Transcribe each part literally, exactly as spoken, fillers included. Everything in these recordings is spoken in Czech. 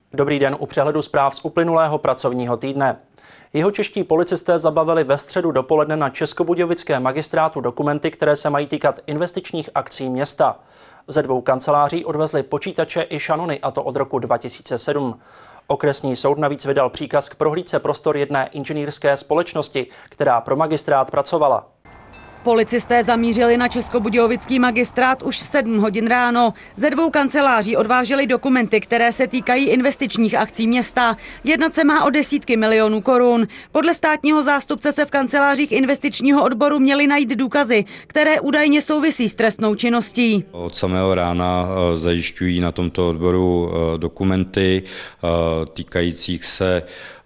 Dobrý den u přehledu zpráv z uplynulého pracovního týdne. Jihočeští policisté zabavili ve středu dopoledne na Českobudějovickém magistrátu dokumenty, které se mají týkat investičních akcí města. Ze dvou kanceláří odvezli počítače i šanony, a to od roku dva tisíce sedm. Okresní soud navíc vydal příkaz k prohlídce prostor jedné inženýrské společnosti, která pro magistrát pracovala. Policisté zamířili na Českobudějovický magistrát už v sedm hodin ráno. Ze dvou kanceláří odváželi dokumenty, které se týkají investičních akcí města. Jednat se má o desítky milionů korun. Podle státního zástupce se v kancelářích investičního odboru měly najít důkazy, které údajně souvisí s trestnou činností. Od samého rána zajišťují na tomto odboru dokumenty týkajících se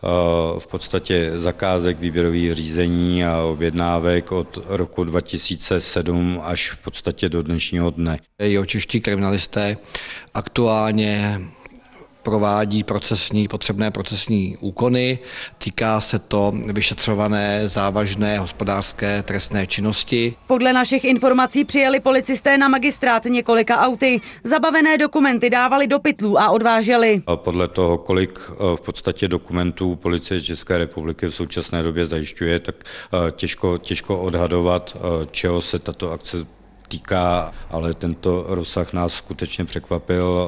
v podstatě zakázek, výběrových řízení a objednávek od roku dva tisíce sedm až v podstatě do dnešního dne. Jihočeští kriminalisté aktuálně provádí procesní, potřebné procesní úkony. Týká se to vyšetřované závažné hospodářské trestné činnosti. Podle našich informací přijeli policisté na magistrát několika auty. Zabavené dokumenty dávali do pytlů a odváželi. Podle toho, kolik v podstatě dokumentů Policie České republiky v současné době zajišťuje, tak těžko, těžko odhadovat, čeho se tato akce týká, ale tento rozsah nás skutečně překvapil.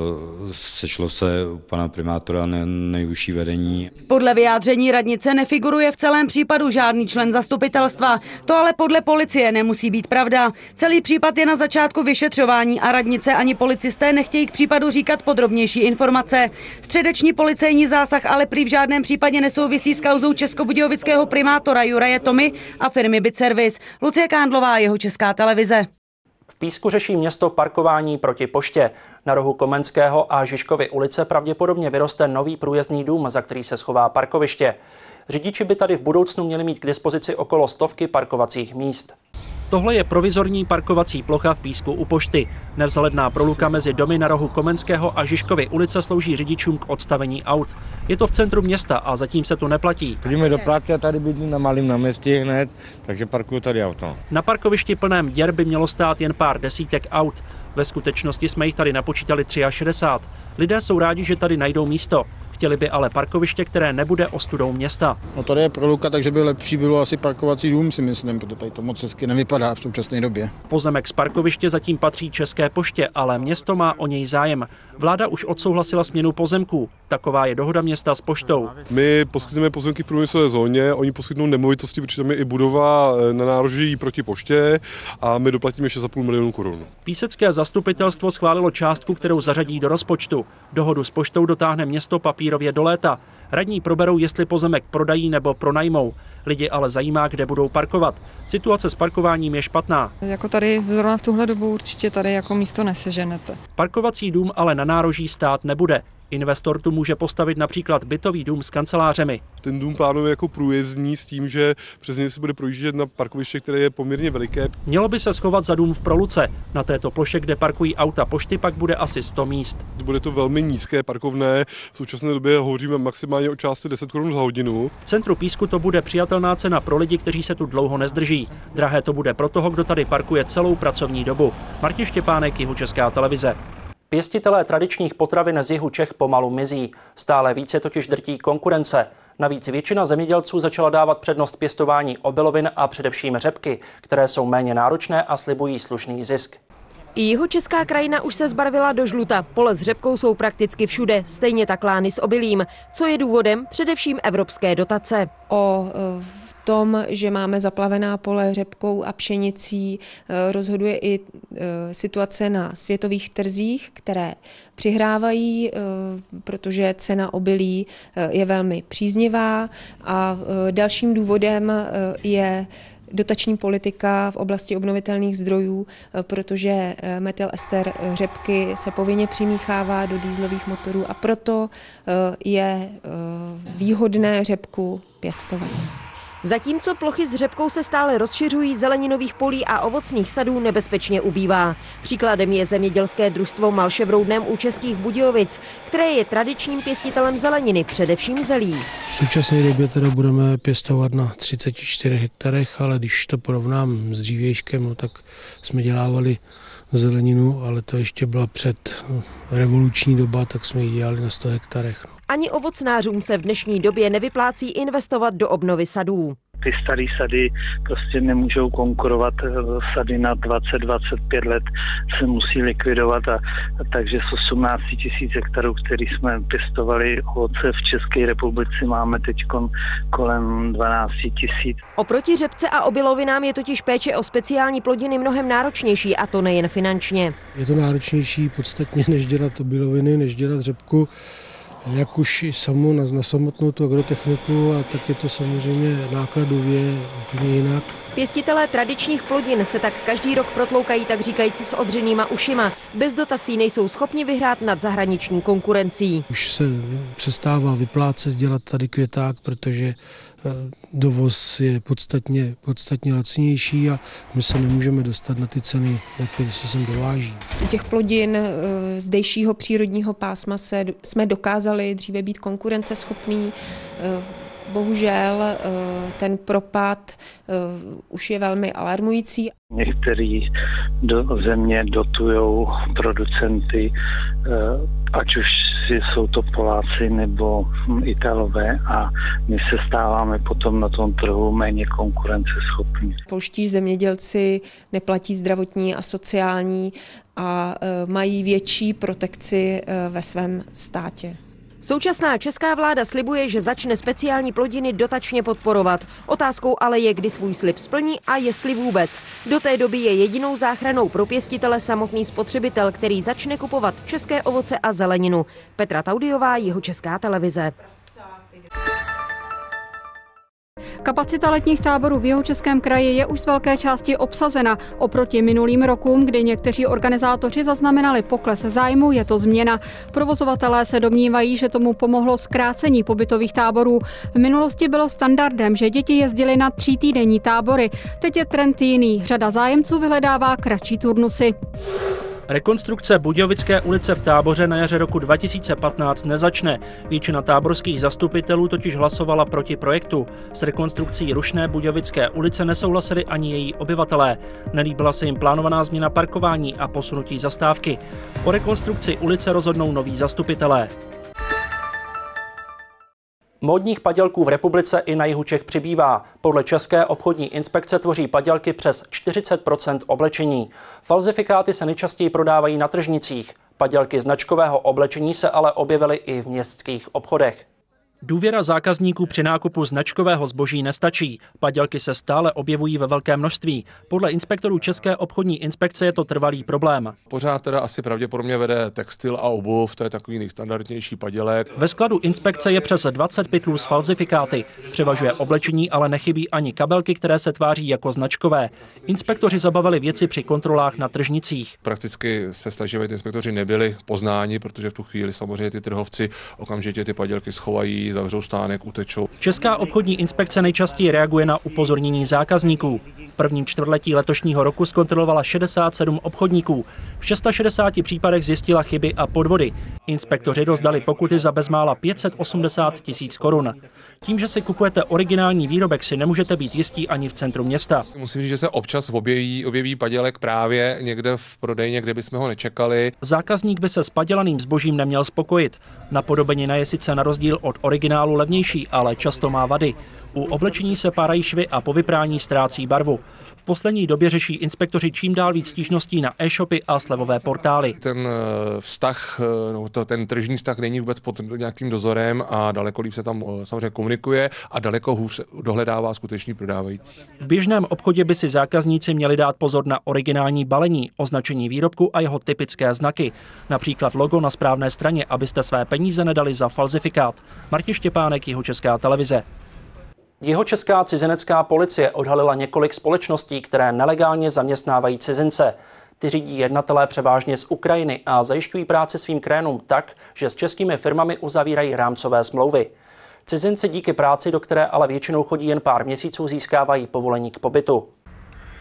Sešlo se u pana primátora nejužší vedení. Podle vyjádření radnice nefiguruje v celém případu žádný člen zastupitelstva. To ale podle policie nemusí být pravda. Celý případ je na začátku vyšetřování a radnice ani policisté nechtějí k případu říkat podrobnější informace. Středeční policejní zásah ale prý v žádném případě nesouvisí s kauzou českobudějovického primátora Juraje Tomy a firmy Byt Service. Lucie Kándlová, Jihočeská televize. V Písku řeší město parkování proti poště. Na rohu Komenského a Žižkovy ulice pravděpodobně vyroste nový průjezdný dům, za který se schová parkoviště. Řidiči by tady v budoucnu měli mít k dispozici okolo stovky parkovacích míst. Tohle je provizorní parkovací plocha v Písku u pošty. Nevzhledná proluka mezi domy na rohu Komenského a Žižkovy ulice slouží řidičům k odstavení aut. Je to v centru města a zatím se tu neplatí. Chodíme do práce a tady bydlím na Malém náměstí hned, takže parkuju tady auto. Na parkovišti plném děr by mělo stát jen pár desítek aut. Ve skutečnosti jsme jich tady napočítali šedesát tři. Lidé jsou rádi, že tady najdou místo. Chtěli by ale parkoviště, které nebude ostudou města. No tady je proluka, takže by lepší bylo asi parkovací dům, si myslím, protože tady to moc hezky nevypadá v současné době. Pozemek z parkoviště zatím patří České poště, ale město má o něj zájem. Vláda už odsouhlasila směnu pozemků. Taková je dohoda města s poštou. My poskytujeme pozemky v průmyslové zóně, oni poskytnou nemovitosti, protože tam je i budova na nároží proti poště a my doplatíme šest a půl milionu korun. Písecké zastupitelstvo schválilo částku, kterou zařadí do rozpočtu. Dohodu s poštou dotáhne město papírově do léta. Radní proberou, jestli pozemek prodají nebo pronajmou. Lidi ale zajímá, kde budou parkovat. Situace s parkováním je špatná. Jako tady zrovna v tuhle dobu určitě tady jako místo neseženete. Parkovací dům ale na nároží stát nebude. Investor tu může postavit například bytový dům s kancelářemi. Ten dům plánuje jako průjezdní s tím, že přes něj se bude projíždět na parkoviště, které je poměrně veliké. Mělo by se schovat za dům v Proluce. Na této ploše, kde parkují auta pošty, pak bude asi sto míst. Bude to velmi nízké parkovné. V současné době hovoříme maximálně o částce deset korun za hodinu. V centru Písku to bude přijatelná cena pro lidi, kteří se tu dlouho nezdrží. Drahé to bude pro toho, kdo tady parkuje celou pracovní dobu. Martin Štěpánek, Jihočeská televize. Pěstitelé tradičních potravin z jihu Čech pomalu mizí. Stále více totiž drtí konkurence. Navíc většina zemědělců začala dávat přednost pěstování obilovin a především řepky, které jsou méně náročné a slibují slušný zisk. I Jihočeská krajina už se zbarvila do žluta. Pole s řepkou jsou prakticky všude, stejně tak lány s obilím. Co je důvodem? Především evropské dotace. O tom, že máme zaplavená pole řepkou a pšenicí, rozhoduje i situace na světových trzích, které přihrávají, protože cena obilí je velmi příznivá a dalším důvodem je dotační politika v oblasti obnovitelných zdrojů, protože metylester řepky se povinně přimíchává do dieselových motorů a proto je výhodné řepku pěstovat. Zatímco plochy s řepkou se stále rozšiřují, zeleninových polí a ovocných sadů nebezpečně ubývá. Příkladem je zemědělské družstvo Malše v Roudném u Českých Budějovic, které je tradičním pěstitelem zeleniny, především zelí. V současné době teda budeme pěstovat na třiceti čtyřech hektarech, ale když to porovnám s dřívějškem, no, tak jsme dělávali zeleninu, ale to ještě byla před revoluční doba, tak jsme ji dělali na sto hektarech. Ani ovocnářům se v dnešní době nevyplácí investovat do obnovy sadů. Ty staré sady prostě nemůžou konkurovat, sady na dvacet dvacet pět let se musí likvidovat a, a takže z osmnáct tisíc hektarů, který jsme pěstovali ovoce v České republice, máme teď kolem dvanáct tisíc. Oproti řepce a obilovinám je totiž péče o speciální plodiny mnohem náročnější, a to nejen finančně. Je to náročnější podstatně než dělat obiloviny, než dělat řepku. Jak už i samo na, na samotnou tu agrotechniku, a tak je to samozřejmě nákladově úplně jinak. Pěstitelé tradičních plodin se tak každý rok protloukají tak říkajíc s odřenýma ušima. Bez dotací nejsou schopni vyhrát nad zahraniční konkurencí. Už se přestává vyplácet dělat tady květák, protože dovoz je podstatně, podstatně lacnější a my se nemůžeme dostat na ty ceny, na které se sem dováží. U těch plodin zdejšího přírodního pásma se, jsme dokázali dříve být konkurenceschopní. Bohužel ten propad už je velmi alarmující. Některý do země dotují producenty, ať už jsou to Poláci nebo Italové, a my se stáváme potom na tom trhu méně konkurenceschopní. Polští zemědělci neplatí zdravotní a sociální a mají větší protekci ve svém státě. Současná česká vláda slibuje, že začne speciální plodiny dotačně podporovat. Otázkou ale je, kdy svůj slib splní a jestli vůbec. Do té doby je jedinou záchranou pro pěstitele samotný spotřebitel, který začne kupovat české ovoce a zeleninu. Petra Taudiová, Jihočeská televize. Kapacita letních táborů v Jihočeském kraji je už z velké části obsazena. Oproti minulým rokům, kdy někteří organizátoři zaznamenali pokles zájmu, je to změna. Provozovatelé se domnívají, že tomu pomohlo zkrácení pobytových táborů. V minulosti bylo standardem, že děti jezdily na třítýdenní tábory. Teď je trend jiný. Řada zájemců vyhledává kratší turnusy. Rekonstrukce Budějovické ulice v Táboře na jaře roku dva tisíce patnáct nezačne. Většina táborských zastupitelů totiž hlasovala proti projektu. S rekonstrukcí rušné Budějovické ulice nesouhlasili ani její obyvatelé. Nelíbila se jim plánovaná změna parkování a posunutí zastávky. O rekonstrukci ulice rozhodnou noví zastupitelé. Módních padělků v republice i na jihu Čech přibývá. Podle České obchodní inspekce tvoří padělky přes čtyřicet procent oblečení. Falzifikáty se nejčastěji prodávají na tržnicích. Padělky značkového oblečení se ale objevily i v městských obchodech. Důvěra zákazníků při nákupu značkového zboží nestačí. Padělky se stále objevují ve velkém množství. Podle inspektorů České obchodní inspekce je to trvalý problém. Pořád teda asi pravděpodobně vede textil a obuv, to je takový nejstandardnější padělek. Ve skladu inspekce je přes dvacet pytlů s falzifikáty. Převažuje oblečení, ale nechybí ani kabelky, které se tváří jako značkové. Inspektoři zabavili věci při kontrolách na tržnicích. Prakticky se snaží, aby inspektoři nebyli poznáni, protože v tu chvíli samozřejmě ty trhovci okamžitě ty padělky schovají, zavřou stánek, utečou. Česká obchodní inspekce nejčastěji reaguje na upozornění zákazníků. V prvním čtvrtletí letošního roku zkontrolovala šedesát sedm obchodníků. V šedesáti šesti případech zjistila chyby a podvody. Inspektoři rozdali pokuty za bezmála pět set osmdesát tisíc korun. Tím, že si kupujete originální výrobek, si nemůžete být jistí ani v centru města. Musím říct, že se občas objeví, objeví padělek právě někde v prodejně, kde bychom ho nečekali. Zákazník by se s padělaným zbožím neměl spokojit. Napodobenina je sice na rozdíl od originálu levnější, ale často má vady. U oblečení se párají švy a po vyprání ztrácí barvu. V poslední době řeší inspektoři čím dál víc stížností na e-shopy a slevové portály. Ten vztah, no, to, ten tržní vztah není vůbec pod nějakým dozorem a daleko líp se tam samozřejmě komunikuje a daleko hůř dohledává skutečný prodávající. V běžném obchodě by si zákazníci měli dát pozor na originální balení, označení výrobku a jeho typické znaky. Například logo na správné straně, abyste své peníze nedali za falzifikát. Martin Štěpánek, Jihočeská televize. Jihočeská cizinecká policie odhalila několik společností, které nelegálně zaměstnávají cizince. Ty řídí jednatelé převážně z Ukrajiny a zajišťují práci svým krénům tak, že s českými firmami uzavírají rámcové smlouvy. Cizinci díky práci, do které ale většinou chodí jen pár měsíců, získávají povolení k pobytu.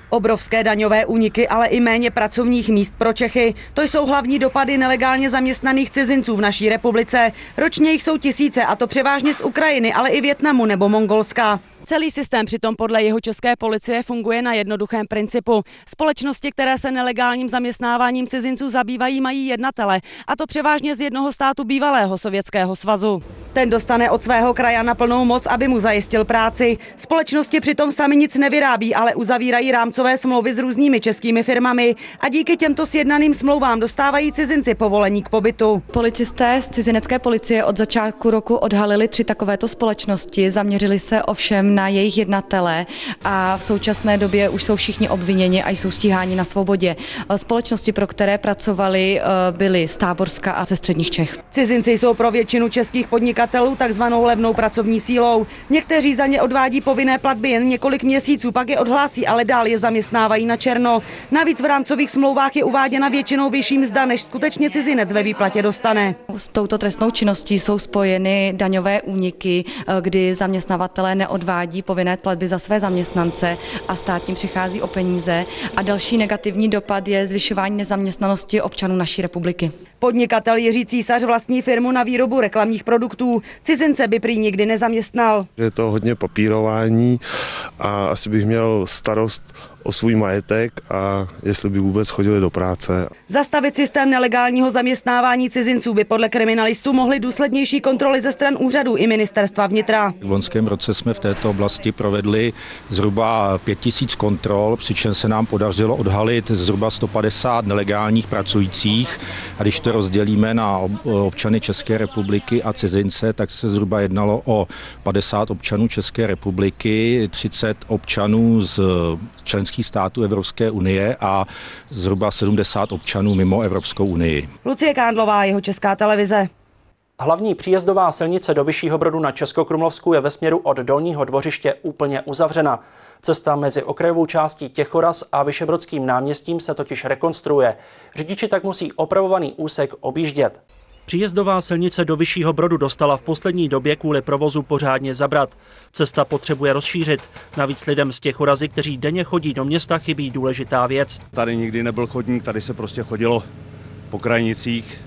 Obrovské daňové úniky, ale i méně pracovních míst pro Čechy. To jsou hlavní dopady nelegálně zaměstnaných cizinců v naší republice. Ročně jich jsou tisíce, a to převážně z Ukrajiny, ale i Vietnamu nebo Mongolska. Celý systém přitom podle jihočeské policie funguje na jednoduchém principu. Společnosti, které se nelegálním zaměstnáváním cizinců zabývají, mají jednatele, a to převážně z jednoho státu bývalého Sovětského svazu. Ten dostane od svého krajana plnou moc, aby mu zajistil práci. Společnosti přitom sami nic nevyrábí, ale uzavírají rámcové smlouvy s různými českými firmami a díky těmto sjednaným smlouvám dostávají cizinci povolení k pobytu. Policisté z cizinecké policie od začátku roku odhalili tři takovéto společnosti, zaměřili se ovšem na jejich jednatele a v současné době už jsou všichni obviněni a jsou stíháni na svobodě. Společnosti, pro které pracovali, byly z Táborska a ze středních Čech. Cizinci jsou pro většinu českých podnikatelů takzvanou levnou pracovní sílou. Někteří za ně odvádí povinné platby jen několik měsíců, pak je odhlásí, ale dál je zaměstnávají na černo. Navíc v rámcových smlouvách je uváděna většinou vyšší mzda, než skutečně cizinec ve výplatě dostane. S touto trestnou činností jsou spojeny daňové úniky, kdy zaměstnavatelé neodvádí povinné platby za své zaměstnance a stát tím přichází o peníze. A další negativní dopad je zvyšování nezaměstnanosti občanů naší republiky. Podnikatel Jiří Císař vlastní firmu na výrobu reklamních produktů. Cizince by prý nikdy nezaměstnal. Je to hodně papírování a asi bych měl starost o svůj majetek a jestli by vůbec chodili do práce. Zastavit systém nelegálního zaměstnávání cizinců by podle kriminalistů mohly důslednější kontroly ze stran úřadů i ministerstva vnitra. V loňském roce jsme v této oblasti provedli zhruba pět tisíc kontrol, přičemž se nám podařilo odhalit zhruba sto padesát nelegálních pracujících. A když to rozdělíme na občany České republiky a cizince, tak se zhruba jednalo o padesát občanů České republiky, třicet občanů z členských států Evropské unie a zhruba sedmdesát občanů mimo Evropskou unii. Lucie Kándlová, Jihočeská televize. Hlavní příjezdová silnice do Vyššího Brodu na Českokrumlovsku je ve směru od Dolního Dvořiště úplně uzavřena. Cesta mezi okrajovou částí Těchoraz a Vyšebrodským náměstím se totiž rekonstruuje. Řidiči tak musí opravovaný úsek objíždět. Příjezdová silnice do Vyššího Brodu dostala v poslední době kvůli provozu pořádně zabrat. Cesta potřebuje rozšířit. Navíc lidem z Těchorazy, kteří denně chodí do města, chybí důležitá věc. Tady nikdy nebyl chodník, tady se prostě chodilo po krajnicích.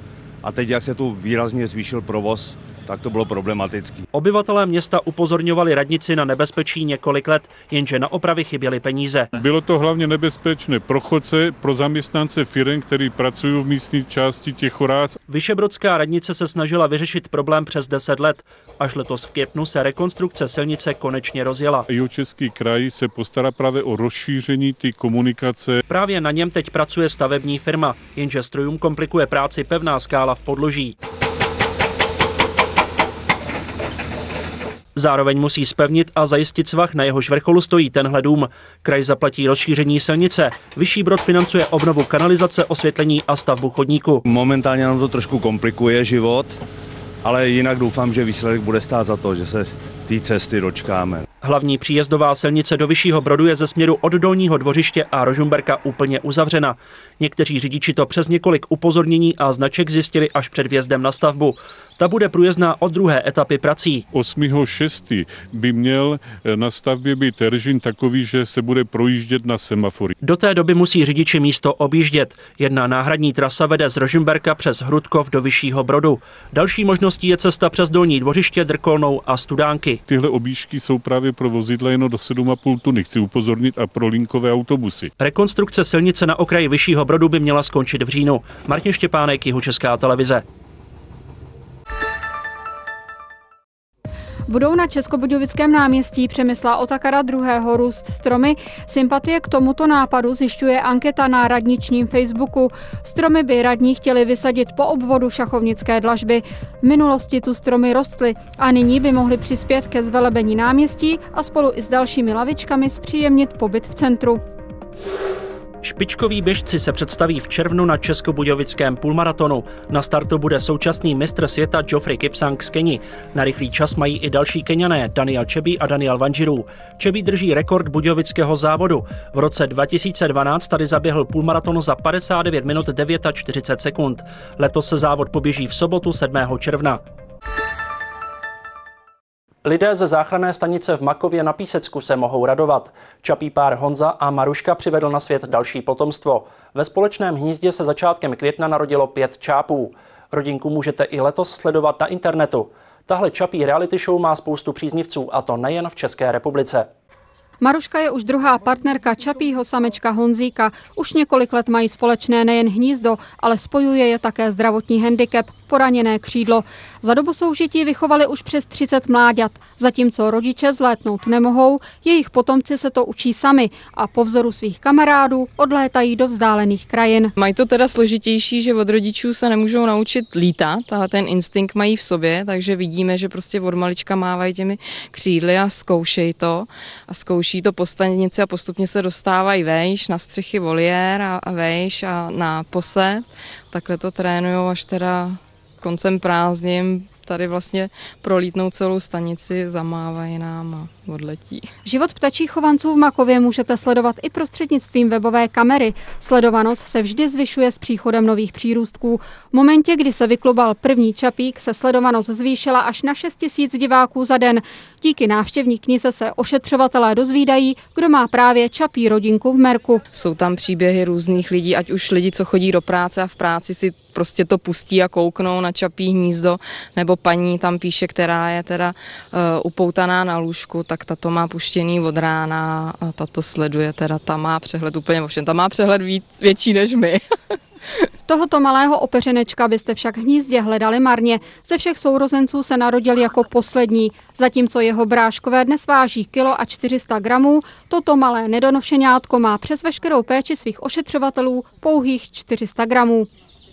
A teď, jak se tu výrazně zvýšil provoz, tak to bylo problematické. Obyvatelé města upozorňovali radnici na nebezpečí několik let, jenže na opravy chyběly peníze. Bylo to hlavně nebezpečné pro chodce, pro zaměstnance firem, kteří pracují v místní části Těchoráz. Vyšebrodská radnice se snažila vyřešit problém přes deset let. Až letos v květnu se rekonstrukce silnice konečně rozjela. Jihočeský kraj se postará právě o rozšíření té komunikace. Právě na něm teď pracuje stavební firma, jenže strojům komplikuje práci pevná skála v podloží. Zároveň musí zpevnit a zajistit svah, na jehož vrcholu stojí tenhle dům. Kraj zaplatí rozšíření silnice. Vyšší Brod financuje obnovu kanalizace, osvětlení a stavbu chodníku. Momentálně nám to trošku komplikuje život, ale jinak doufám, že výsledek bude stát za to, že se té cesty dočkáme. Hlavní příjezdová silnice do Vyššího Brodu je ze směru od Dolního Dvořiště a Rožumberka úplně uzavřena. Někteří řidiči to přes několik upozornění a značek zjistili až před vjezdem na stavbu. Ta bude průjezdná od druhé etapy prací. osmého šestého by měl na stavbě být režim takový, že se bude projíždět na semafory. Do té doby musí řidiči místo objíždět. Jedna náhradní trasa vede z Rožumberka přes Hrudkov do Vyššího Brodu. Další možností je cesta přes Dolní Dvořiště, Drkolnou a Studánky. Tyhle objížďky jsou právě pro vozidla jen do sedm a půl tuny, chci upozornit, a pro linkové autobusy. Rekonstrukce silnice na okraji Vyššího Brodu by měla skončit v říjnu. Martin Štěpánek, Jihočeská televize. Budou na Českobudějovickém náměstí Přemysla Otakara druhého růst stromy. Sympatie k tomuto nápadu zjišťuje anketa na radničním Facebooku. Stromy by radní chtěli vysadit po obvodu Šachovnické dlažby. V minulosti tu stromy rostly a nyní by mohly přispět ke zvelebení náměstí a spolu i s dalšími lavičkami zpříjemnit pobyt v centru. Špičkoví běžci se představí v červnu na Českobudějovickém půlmaratonu. Na startu bude současný mistr světa Geoffrey Kipsang z Keni. Na rychlý čas mají i další Keňané, Daniel Čebi a Daniel Wanjiru. Čebi drží rekord budějovického závodu. V roce dva tisíce dvanáct tady zaběhl půlmaraton za padesát devět minut čtyřicet devět sekund. Letos se závod poběží v sobotu sedmého června. Lidé ze záchranné stanice v Makově na Písecku se mohou radovat. Čapí pár Honza a Maruška přivedl na svět další potomstvo. Ve společném hnízdě se začátkem května narodilo pět čápů. Rodinku můžete i letos sledovat na internetu. Tahle čapí reality show má spoustu příznivců, a to nejen v České republice. Maruška je už druhá partnerka čapího samečka Honzíka. Už několik let mají společné nejen hnízdo, ale spojuje je také zdravotní handicap, poraněné křídlo. Za dobu soužití vychovali už přes třicet mláďat. Zatímco rodiče vzlétnout nemohou, jejich potomci se to učí sami a po vzoru svých kamarádů odlétají do vzdálených krajin. Mají to teda složitější, že od rodičů se nemůžou naučit lítat, ale ten instinkt mají v sobě, takže vidíme, že prostě od malička mávají těmi křídly a zkoušejí to. A zkouší to po stanici a postupně se dostávají vejš na střechy voliér a, a vejš a na posed. Takhle to trénujou až teda koncem prázdnin tady vlastně prolítnou celou stanici, zamávají nám a odletí. Život ptačích chovanců v Makově můžete sledovat i prostřednictvím webové kamery. Sledovanost se vždy zvyšuje s příchodem nových přírůstků. V momentě, kdy se vyklubal první čapík, se sledovanost zvýšila až na šest tisíc diváků za den. Díky návštěvní knize se ošetřovatelé dozvídají, kdo má právě čapí rodinku v merku. Jsou tam příběhy různých lidí, ať už lidi, co chodí do práce a v práci si prostě to pustí a kouknou na čapí hnízdo, nebo paní tam píše, která je teda uh, upoutaná na lůžku, tak tato má puštěný od rána a tato sleduje, teda ta má přehled úplně o všem, ta má přehled víc, větší než my. Tohoto malého opeřenečka byste však v hnízdě hledali marně. Ze všech sourozenců se narodil jako poslední. Zatímco jeho bráškové dnes váží kilo a čtyři sta gramů, toto malé nedonošeňátko má přes veškerou péči svých ošetřovatelů pouhých čtyři sta gramů.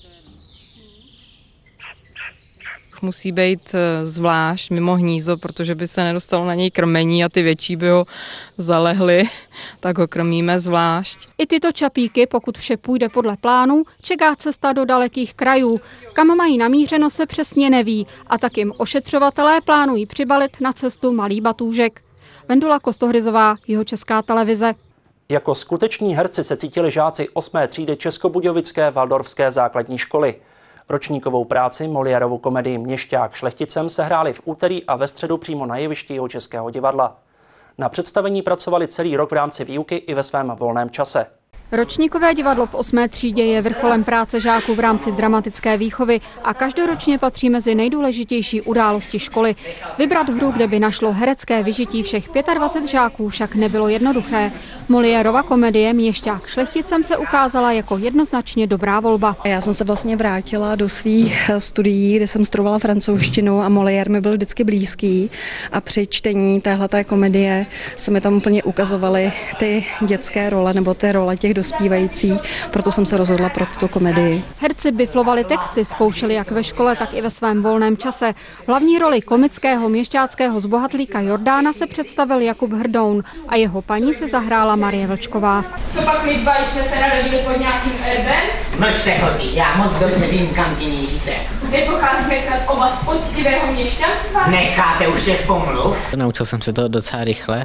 Musí být zvlášť mimo hnízdo, protože by se nedostalo na něj krmení a ty větší by ho zalehly, tak ho krmíme zvlášť. I tyto čapíky, pokud vše půjde podle plánu, čeká cesta do dalekých krajů. Kam mají namířeno, se přesně neví a tak jim ošetřovatelé plánují přibalit na cestu malý batůžek. Vendula Kostohryzová, Jihočeská televize. Jako skuteční herci se cítili žáci osmé třídy Českobudějovické Valdorfské základní školy. Ročníkovou práci Moliérovu komedii Měšťák šlechticem sehráli v úterý a ve středu přímo na jevišti Jihočeského divadla. Na představení pracovali celý rok v rámci výuky i ve svém volném čase. Ročníkové divadlo v osmé třídě je vrcholem práce žáků v rámci dramatické výchovy a každoročně patří mezi nejdůležitější události školy. Vybrat hru, kde by našlo herecké vyžití všech dvacet pět žáků, však nebylo jednoduché. Moliérova komedie Měšťák šlechticem se ukázala jako jednoznačně dobrá volba. Já jsem se vlastně vrátila do svých studií, kde jsem studovala francouzštinu a Moliér mi byl vždycky blízký a při čtení téhleté komedie se mi tam úplně ukazovaly ty dětské role nebo ty role těch dospívající, proto jsem se rozhodla pro tuto komedii. Herci biflovali texty, zkoušeli jak ve škole, tak i ve svém volném čase. V hlavní roli komického měšťáckého zbohatlíka Jordána se představil Jakub Hrdoun a jeho paní se zahrála Marie Vlčková. Co pak my dva jsme se narodili pod nějakým erbem? Mlčte, hoti, já moc dobře vím, kam ty míříte. Vy pocházíme snad oba z poctivého měšťanstva? Necháte už těch pomluv? Naučil jsem se to docela rychle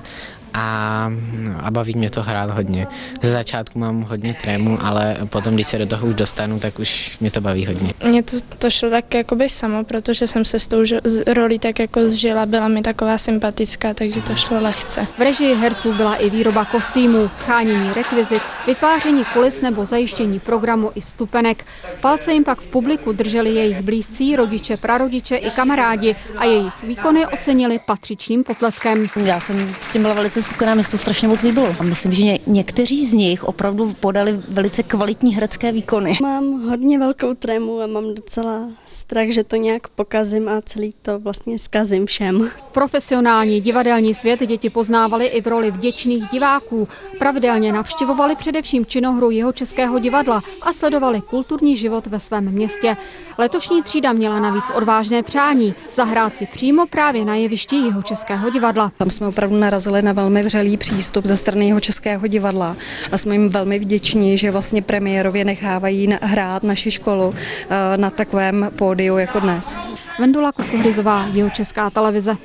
a, a baví mě to hrát hodně. Ze začátku mám hodně trému, ale potom, když se do toho už dostanu, tak už mě to baví hodně. Mně to, to šlo tak jakoby samo, protože jsem se s tou rolí tak jako zžila, byla mi taková sympatická, takže to šlo lehce. V režii herců byla i výroba kostýmů, shánění rekvizit, vytváření kulis nebo zajištění programu i vstupenek. Palce jim pak v publiku drželi jejich blízcí, rodiče, prarodiče i kamarádi a jejich výkony ocenili patřičným potleskem. Já jsem s tím byla velice spokojená, mi se to strašně moc líbilo. A myslím, že ně, někteří z nich opravdu podali velice kvalitní herecké výkony. Mám hodně velkou trému a mám docela strach, že to nějak pokazím a celý to vlastně zkazím všem. Profesionální divadelní svět děti poznávali i v roli vděčných diváků. Pravidelně navštěvovali především činohru Jihočeského divadla a sledovali kulturní život ve svém městě. Letošní třída měla navíc odvážné přání zahrát si přímo právě na jevišti Jihočeského divadla. Tam jsme opravdu narazili na velmi vřelý přístup ze strany Jihočeského divadla a jsme jim velmi vděční, že vlastně premiérově nechávají hrát naši školu na takovém pódiu jako dnes. Vendula Kostohryzová, Jihočeská televize.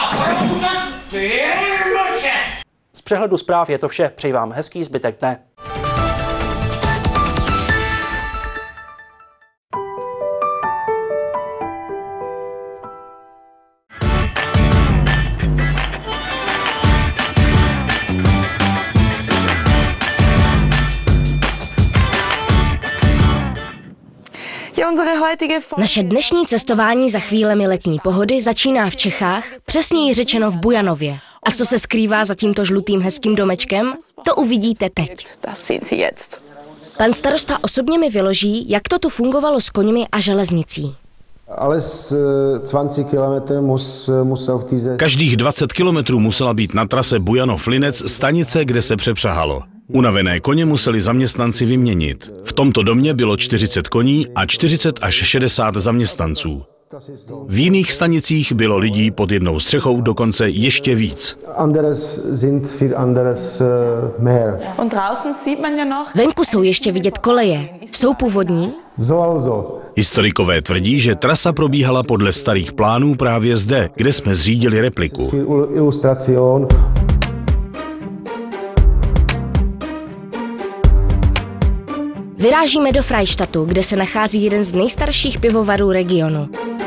Z přehledu zpráv je to vše. Přeji vám hezký zbytek dne. Naše dnešní cestování za chvílemi letní pohody začíná v Čechách, přesněji řečeno v Bujanově. A co se skrývá za tímto žlutým hezkým domečkem, to uvidíte teď. Pan starosta osobně mi vyloží, jak to tu fungovalo s koňmi a železnicí. Každých dvacet kilometrů musela být na trase Bujanov-Linec stanice, kde se přepřahalo. Unavené koně museli zaměstnanci vyměnit. V tomto domě bylo čtyřicet koní a čtyřicet až šedesát zaměstnanců. V jiných stanicích bylo lidí pod jednou střechou dokonce ještě víc. Venku jsou ještě vidět koleje. Jsou původní? Historikové tvrdí, že trasa probíhala podle starých plánů právě zde, kde jsme zřídili repliku. Vyrážíme do Freistadtu, kde se nachází jeden z nejstarších pivovarů regionu.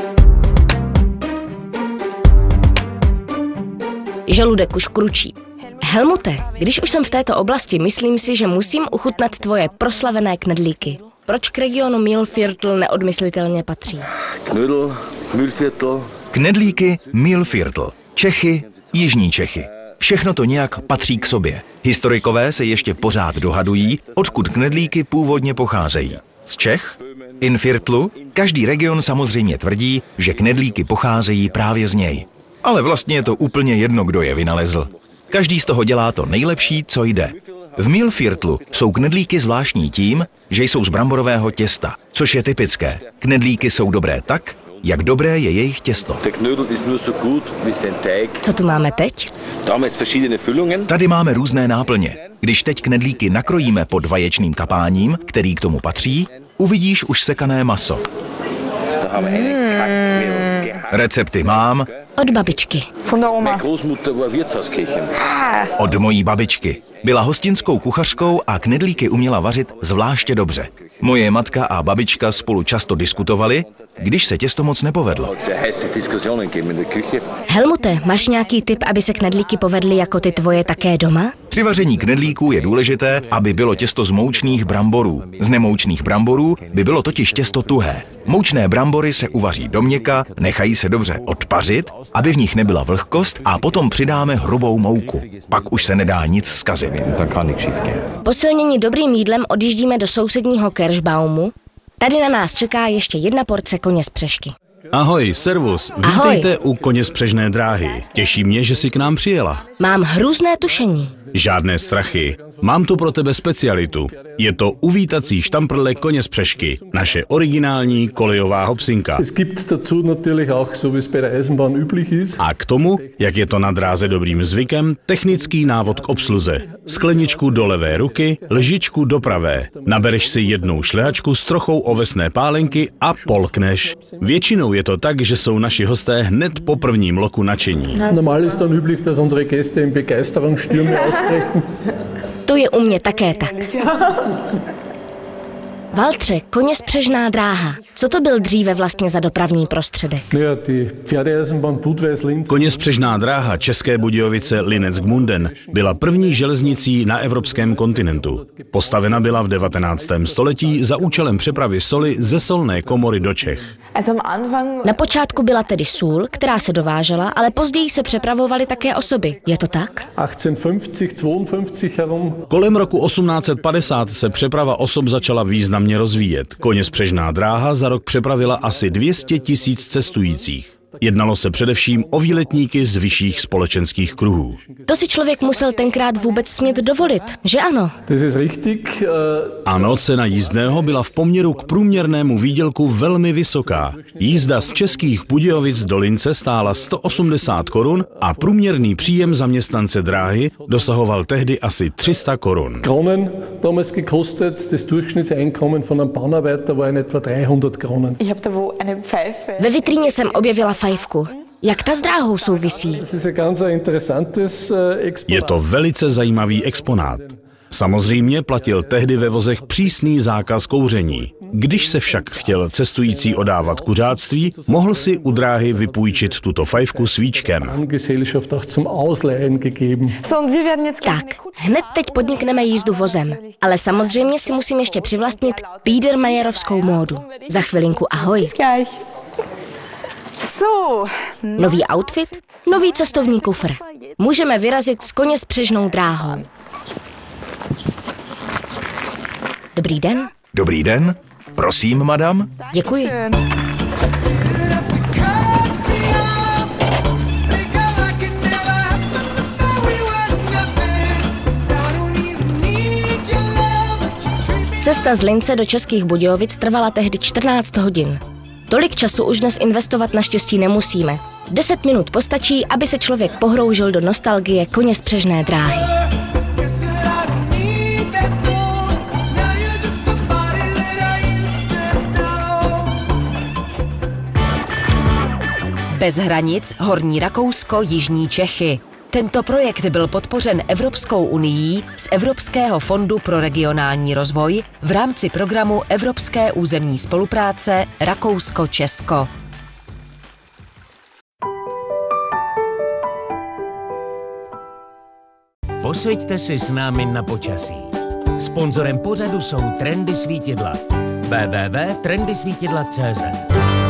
Žaludek už kručí. Helmute, když už jsem v této oblasti, myslím si, že musím uchutnat tvoje proslavené knedlíky. Proč k regionu Mühlviertel neodmyslitelně patří? Knödel, Mühlviertel. Knedlíky, Mühlviertel. Čechy, Jižní Čechy. Všechno to nějak patří k sobě. Historikové se ještě pořád dohadují, odkud knedlíky původně pocházejí. Z Čech? Innviertlu? Každý region samozřejmě tvrdí, že knedlíky pocházejí právě z něj. Ale vlastně je to úplně jedno, kdo je vynalezl. Každý z toho dělá to nejlepší, co jde. V Mühlviertlu jsou knedlíky zvláštní tím, že jsou z bramborového těsta, což je typické. Knedlíky jsou dobré tak, jak dobré je jejich těsto. Co tu máme teď? Tady máme různé náplně. Když teď knedlíky nakrojíme pod vaječným kapáním, který k tomu patří, uvidíš už sekané maso. Recepty mám od babičky. Od mojí babičky. Byla hostinskou kuchařkou a knedlíky uměla vařit zvláště dobře. Moje matka a babička spolu často diskutovali, když se těsto moc nepovedlo. Helmute, máš nějaký tip, aby se knedlíky povedly jako ty tvoje také doma? Při vaření knedlíků je důležité, aby bylo těsto z moučných bramborů. Z nemoučných bramborů by bylo totiž těsto tuhé. Moučné brambory se uvaří do měka, nechají se dobře odpařit, aby v nich nebyla vlhkost, a potom přidáme hrubou mouku. Pak už se nedá nic zkazit. Posilnění dobrým jídlem odjíždíme do sousedního Kirschbaumu. Tady na nás čeká ještě jedna porce koně z Přešky. Ahoj, servus, vítejte u Koně z Přežné dráhy. Těší mě, že jsi k nám přijela. Mám hrůzné tušení. Žádné strachy. Mám tu pro tebe specialitu. Je to uvítací štamprle Koně z Přešky, naše originální kolejová hopsinka. A k tomu, jak je to na dráze dobrým zvykem, technický návod k obsluze. Skleničku do levé ruky, lžičku do pravé. Nabereš si jednou šlehačku s trochou ovesné pálenky a polkneš. Většinou je to tak, že jsou naši hosté hned po prvním loku nadšení. To je u mě také tak. Valtře, Koně z Přežná dráha. Co to byl dříve vlastně za dopravní prostředek? Koně z Přežná dráha České Budějovice Linec Gmunden byla první železnicí na evropském kontinentu. Postavena byla v devatenáctém století za účelem přepravy soli ze solné komory do Čech. Na počátku byla tedy sůl, která se dovážela, ale později se přepravovaly také osoby. Je to tak? Kolem roku osmnáct set padesát se přeprava osob začala významně rozvíjet. Koně z Přežná dráha za rok přepravila asi dvě stě tisíc cestujících. Jednalo se především o výletníky z vyšších společenských kruhů. To si člověk musel tenkrát vůbec smět dovolit, že ano? Ano, cena jízdného byla v poměru k průměrnému výdělku velmi vysoká. Jízda z Českých Budějovic do Lince stála sto osmdesát korun a průměrný příjem zaměstnance dráhy dosahoval tehdy asi tři sta korun. Ve vitríně jsem objevila fajfku. Jak ta s dráhou souvisí? Je to velice zajímavý exponát. Samozřejmě platil tehdy ve vozech přísný zákaz kouření. Když se však chtěl cestující odávat kuřáctví, mohl si u dráhy vypůjčit tuto fajfku s víčkem. Tak, hned teď podnikneme jízdu vozem, ale samozřejmě si musím ještě přivlastnit Biedermeierovskou módu. Za chvilinku ahoj. Nový outfit, nový cestovní kufr. Můžeme vyrazit s koně spřežnou dráhou. Dobrý den. Dobrý den. Prosím, madam. Děkuji. Cesta z Lince do Českých Budějovic trvala tehdy čtrnáct hodin. Tolik času už dnes investovat naštěstí nemusíme. Deset minut postačí, aby se člověk pohroužil do nostalgie koně spřežné dráhy. Bez hranic Horní Rakousko, Jižní Čechy. Tento projekt byl podpořen Evropskou unií z Evropského fondu pro regionální rozvoj v rámci programu Evropské územní spolupráce Rakousko-Česko. Posvěďte si s námi na počasí. Sponzorem pořadu jsou Trendy svítidla. w w w tečka trendy svítidla tečka cé zet.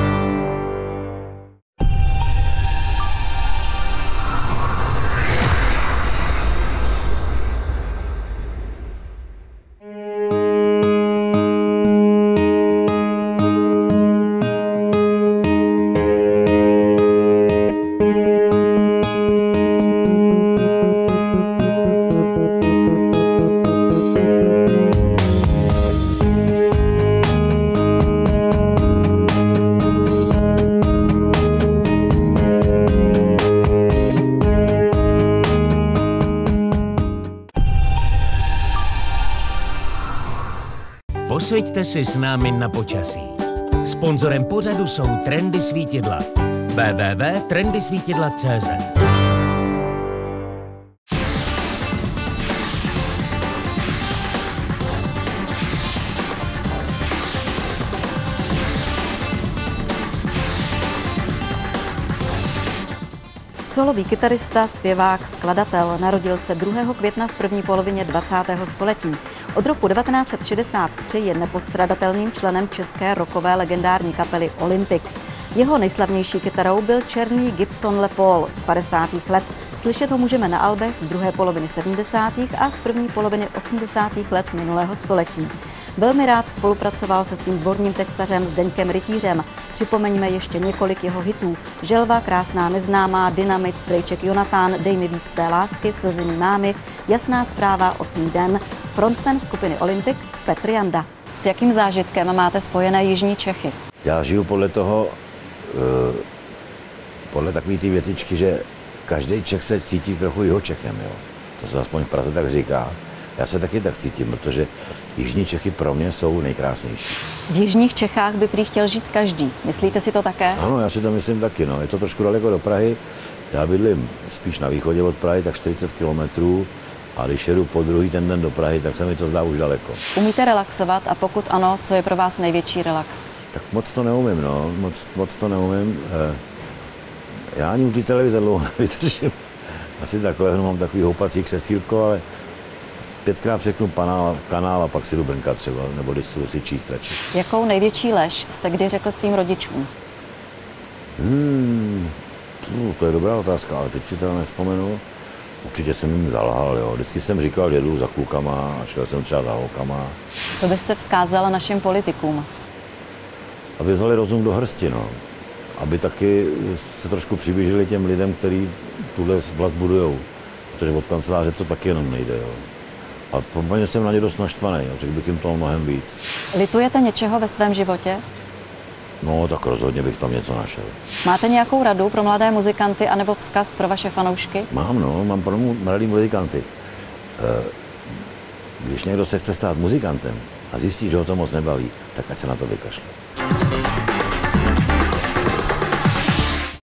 Posvěďte si s námi na počasí. Sponzorem pořadu jsou Trendy svítidla. w w w tečka trendy svítidla tečka cé zet. Solový kytarista, zpěvák, skladatel, narodil se druhého května v první polovině dvacátého století. Od roku devatenáct set šedesát tři je nepostradatelným členem české rockové legendární kapely Olympic. Jeho nejslavnější kytarou byl černý Gibson Les Paul z padesátých let. Slyšet ho můžeme na albech z druhé poloviny sedmdesátých a z první poloviny osmdesátých let minulého století. Velmi rád spolupracoval se svým dvorním textařem Zdeňkem Rytířem. Připomeňme ještě několik jeho hitů. Želva, Krásná neznámá, Dynamit, Strejček Jonatán, Dej mi víc své lásky, Slzy mý mámy, Jasná zpráva, Osmý den, frontman skupiny Olympic Petr Janda. S jakým zážitkem máte spojené Jižní Čechy? Já žiju podle toho, podle takové té větičky, že každý Čech se cítí trochu Jihočechem, jo. To se aspoň v Praze tak říká. Já se taky tak cítím, protože Jižní Čechy pro mě jsou nejkrásnější. V Jižních Čechách by prý chtěl žít každý. Myslíte si to také? Ano, já si to myslím taky. No. Je to trošku daleko do Prahy. Já bydlím spíš na východě od Prahy, tak čtyřicet kilometrů. A když jedu po druhý ten den do Prahy, tak se mi to zdá už daleko. Umíte relaxovat a pokud ano, co je pro vás největší relax? Tak moc to neumím, no. Moc, moc to neumím. Já ani u té televize dlouho nevydržím. Asi takhle, mám takový houpací křesílko, ale pětkrát řeknu kanál, kanál a pak si jdu brnkat třeba, nebo když si číst radši. Jakou největší lež jste kdy řekl svým rodičům? Hmm, to je dobrá otázka, ale teď si teda nevzpomenu. Určitě jsem jim zalhal, jo. Vždycky jsem říkal, že jdu za klukama a šel jsem třeba za holkama. Co byste vzkázal našim politikům? Aby vzali rozum do hrsti, no. Aby taky se trošku přiblížili těm lidem, kteří tuhle vlast budujou. Protože od kanceláře to taky jenom nejde, jo. A poměrně jsem na ně dost naštvaný, řekl bych jim toho mnohem víc. Litujete něčeho ve svém životě? No, tak rozhodně bych tam něco našel. Máte nějakou radu pro mladé muzikanty anebo vzkaz pro vaše fanoušky? Mám, no, mám pro mladé muzikanty. Když někdo se chce stát muzikantem a zjistí, že ho to moc nebaví, tak ať se na to vykašle.